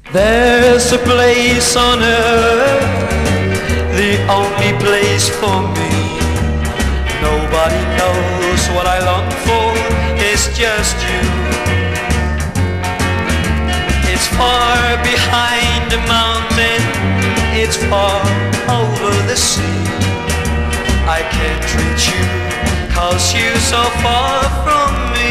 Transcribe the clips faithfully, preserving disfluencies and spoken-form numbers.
There's a place on earth, the only place for me. Nobody knows what I long for, it's just you. It's far behind the mountain, it's far over the sea. I can't reach you, cause you're so far from me.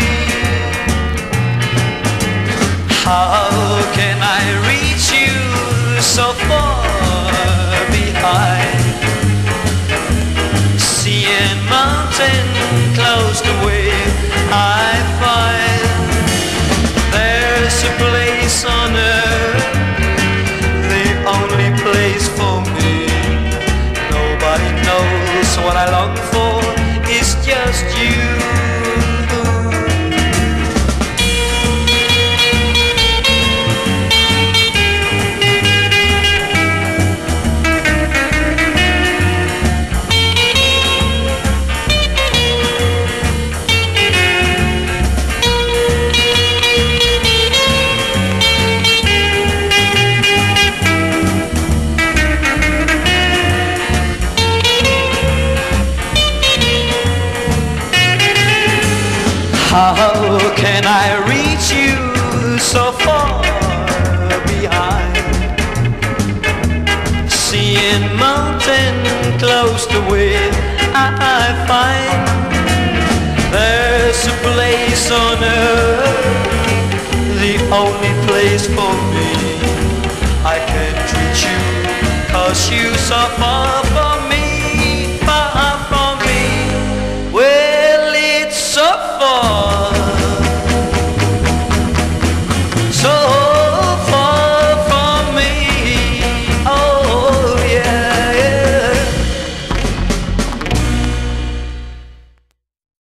How can I reach you so far behind? Sea and mountain close the way I find. There's a place on earth, the only place for me. Nobody knows what I long for, it's just you. How can I reach you so far behind? Sea and mountain close the way I find. There's a place on earth, the only place for me. I can't reach you, cause you're so far from me.